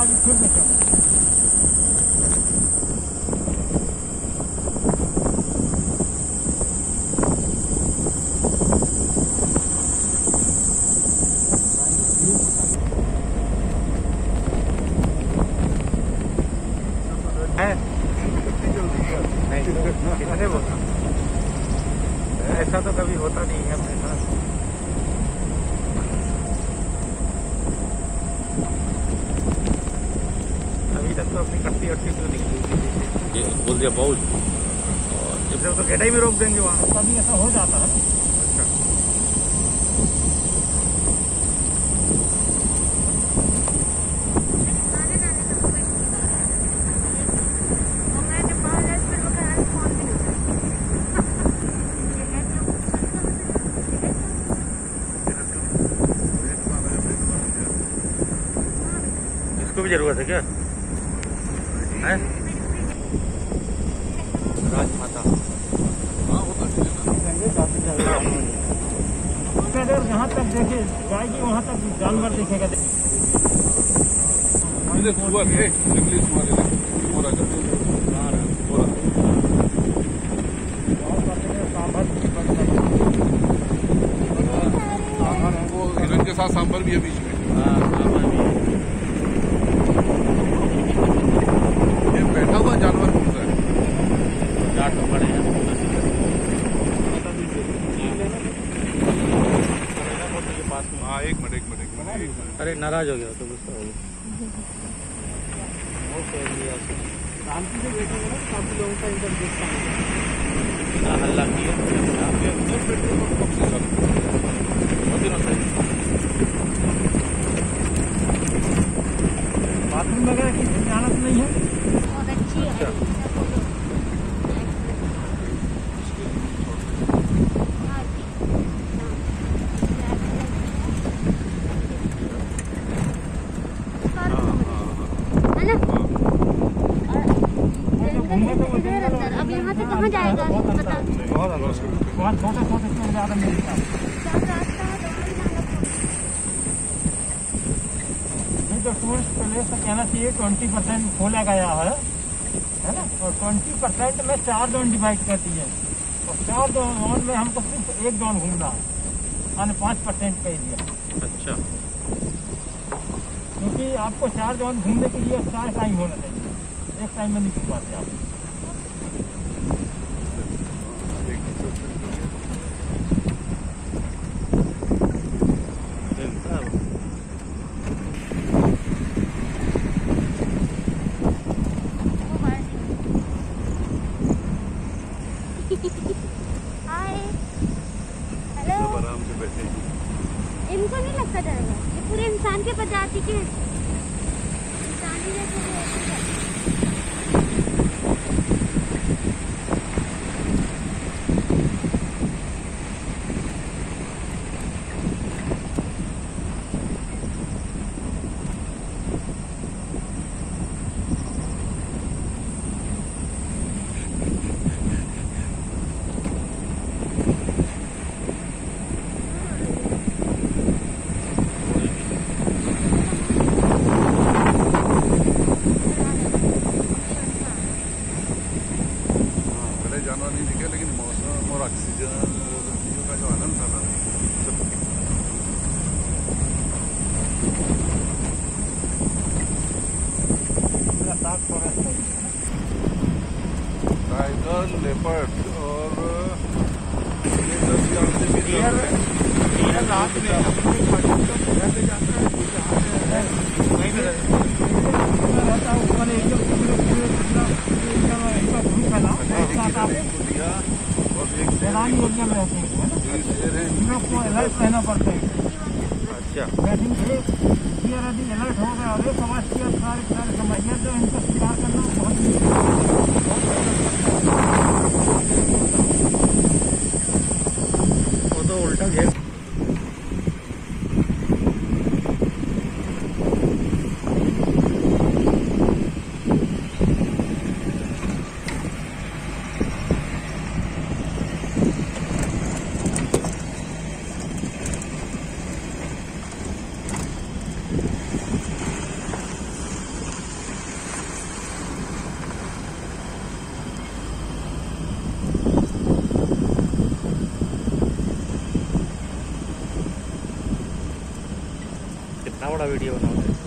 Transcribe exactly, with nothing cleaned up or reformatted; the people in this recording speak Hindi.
अभी फिर देखो कितने बोलता ऐसा तो कभी होता नहीं है अपने साथ। अभी तक तो अपनी कट्टी वट्टी क्यों निकली बोल दिया बाउल और तो गेटा ही भी रोक देंगे वहाँ। कभी ऐसा हो जाता है। अच्छा इसको भी जरूरत है क्या है? राजमाता अगर यहाँ तक देखे जाएगी वहाँ तक जानवर दिखेगा। हिरन के साथ सांभर भी है बीच में। ये बैठा हुआ जानवर कौन सा है? जाट पड़े हैं। हाँ एक मिनट एक मिनट एक मिनट। अरे नाराज हो गया तो गुस्सा हो गया। शांति से बैठेंगे ना काफी लोगों का इधर देखता इतना हल्ला किया बाथरूम वगैरह की जरूरत नहीं है। बहुत अच्छी है। अब यहाँ से कहाँ जाएगा बता। बहुत छोटे छोटे से ज्यादा मिलता जो टूरिस्ट प्लेस से कहना चाहिए ट्वेंटी परसेंट खोला गया है है ना। और ट्वेंटी परसेंट में चार जोन डिवाइड कर दिए और चार जोन में हमको सिर्फ एक जोन घूमना है यानी पाँच परसेंट का एरिया। अच्छा क्योंकि आपको चार जोन घूमने के लिए चार टाइम होना चाहिए, एक टाइम में नहीं घूम पाते आप। Hi hello. आराम से बैठे इनको नहीं लगता जाएगा ये पूरे इंसान के प्रजाति के इंसान ही जैसे। जानवर नहीं दिखे लेकिन मौसम और ऑक्सीजन और चीजों का जो आनंद था ना टाइगर लेपर्ड और रात में मैदानी एरिया में रहते हैं इन लोग को अलर्ट रहना पड़ता है। अच्छा बैटिंग से यदि अलर्ट हो गया और समाज के सारे सारे समझिए तो इनको स्वीकार करना बहुत वो तो उल्टा घेर कितना बड़ा वीडियो बनाओगे?